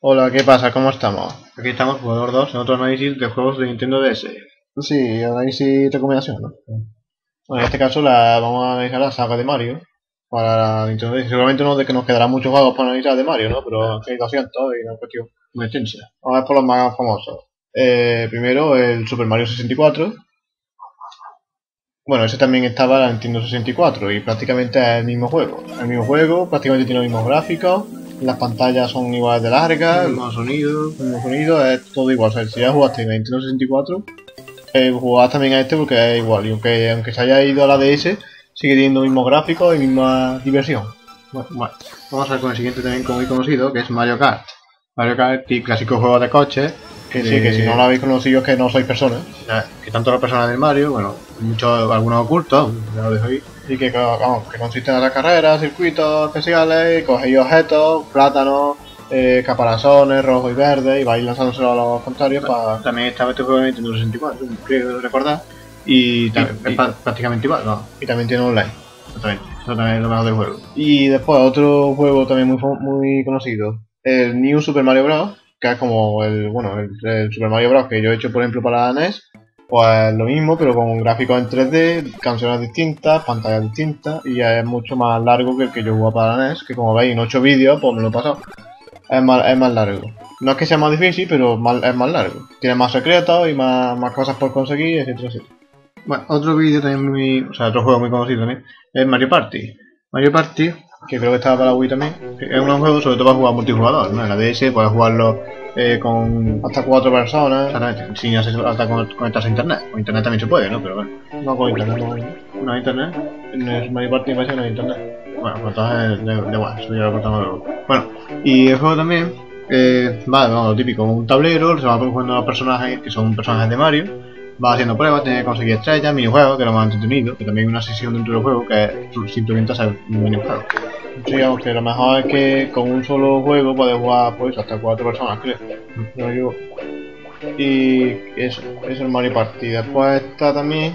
Hola, ¿qué pasa? ¿Cómo estamos? Aquí estamos, Jugador 2, en otro análisis de juegos de Nintendo DS. Sí, análisis recomendación, ¿no? Bueno, en este caso vamos a analizar la saga de Mario para la Nintendo DS. Seguramente no de que nos quedarán muchos juegos para analizar de Mario, ¿no? Pero hay 200 y una cuestión muy extensa. Vamos a ver por los más famosos. Primero, el Super Mario 64. Bueno, ese también estaba en la Nintendo 64 y prácticamente es el mismo juego. El mismo juego, prácticamente tiene los mismos gráficos, las pantallas son iguales de largas, el mismo sonido, es todo igual. O sea, si ya jugaste en la Nintendo 64, jugabas también a este porque es igual. Y aunque se haya ido a la DS, sigue teniendo los mismos gráficos y misma diversión. Bueno, vamos a ver con el siguiente también muy conocido, que es Mario Kart. Mario Kart, clásico juego de coches. Que sí, que si no lo habéis conocido es que no sois personas. Que tanto los personajes del Mario, bueno, algunos ocultos, ya lo dejo ahí. Y que, vamos, que consisten en las carreras, circuitos especiales, cogéis objetos, plátanos, caparazones rojos y verdes, y vais lanzándoselo a los contrarios para... También estaba este juego en Nintendo 64, creo recordar. Y también es prácticamente igual, ¿no? Y también tiene online. Exactamente, eso también es lo mejor del juego. Y después otro juego también muy conocido, el New Super Mario Bros. Que es como el Super Mario Bros. Que yo he hecho por ejemplo para la NES, pues lo mismo pero con gráficos en 3D, canciones distintas, pantallas distintas y es mucho más largo que el que yo jugaba para la NES, que como veis en 8 vídeos, pues me lo he pasado. Es más largo. No es que sea más difícil, pero es más largo. Tiene más secretos y más cosas por conseguir, etcétera, etcétera. Bueno, otro vídeo también otro juego muy conocido también, es Mario Party. Mario Party, que creo que estaba para la Wii también, es un juego sobre todo para jugar multijugador, ¿no? En la DS puedes jugarlo con hasta 4 personas, exactamente, sin hasta conectarse a internet. Con internet también se puede, ¿no? Pero bueno, no con internet, no hay internet. En el Mario Party me parece que no hay internet. Bueno, pues entonces da igual, eso ya lo cortamos luego. Bueno, y el juego también, vale, vamos, lo típico, un tablero, se va jugando a los personajes que son personajes de Mario. Va haciendo pruebas, tiene que conseguir estrellas, minijuegos, que es lo más entretenido, que también hay una sesión dentro del juego que es simplemente hacer un minijuego. Digamos que lo mejor es que con un solo juego puedes jugar pues hasta 4 personas, creo. No yo. Y eso es el Mario Party. Después está también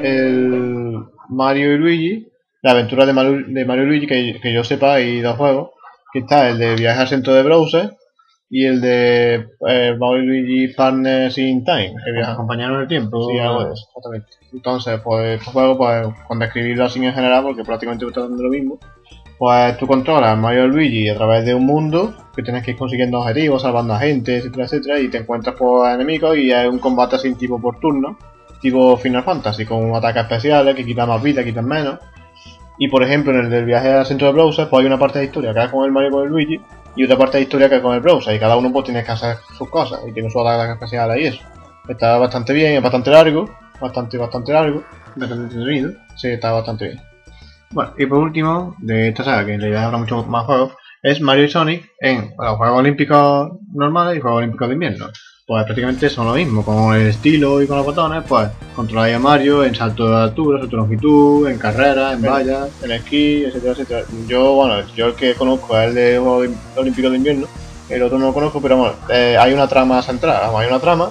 el Mario y Luigi, la aventura de Mario y Luigi, que yo sepa hay dos juegos, que está el de Viaje al centro de Browser y el de Mario y Luigi Partners in Time, que viajan acompañados en el tiempo. Sí, algo de eso, exactamente. Entonces, pues este juego, pues con describirlo así en general, porque prácticamente está dando lo mismo, pues tú controlas a Mario y Luigi a través de un mundo que tienes que ir consiguiendo objetivos, salvando a gente, etcétera, etcétera, y te encuentras por enemigos y es un combate así tipo por turno, tipo Final Fantasy, con ataques especiales que quitan más vida, quitan menos. Y por ejemplo, en el del viaje al centro de browser, pues hay una parte de historia que es con el Mario y con el Luigi, y otra parte de historia que es con el browser, y cada uno pues tiene que hacer sus cosas, y tiene sus ataques especiales y eso. Está bastante bien, es bastante largo, bastante largo, bastante entretenido, sí, está bastante bien. Bueno, y por último, de esta saga, que en realidad habrá muchos más juegos, es Mario y Sonic en los Juegos Olímpicos normales y Juegos Olímpicos de invierno. Pues prácticamente son lo mismo, con el estilo y con los botones, pues controláis a Mario en salto de altura, salto de longitud, en carreras, en vallas, en esquí, etcétera, etcétera. Yo el que conozco es el de Juegos Olímpicos de invierno, el otro no lo conozco, pero bueno, hay una trama central, hay una trama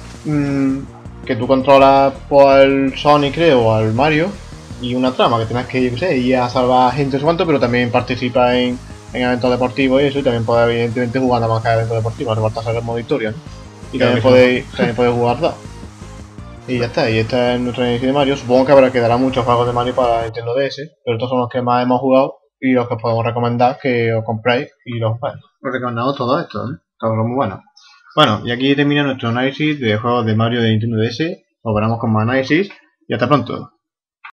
que tú controlas por el Sonic, creo, o al Mario, y una trama que tienes que ir a salvar gente cuanto, pero también participa en eventos deportivos y eso, y también puedes evidentemente jugar nada más que eventos deportivos, no falta hacer el modo historia, ¿no? Y también podéis jugar dos. Y ya está, y este es nuestro inicio de Mario. Supongo que quedará muchos juegos de Mario para Nintendo DS, pero estos son los que más hemos jugado y los que os podemos recomendar que os compréis y los juguéis. Os recomendamos todo esto, todos muy buenos. Bueno, y aquí termina nuestro análisis de juegos de Mario de Nintendo DS. Nos veremos con más análisis y hasta pronto.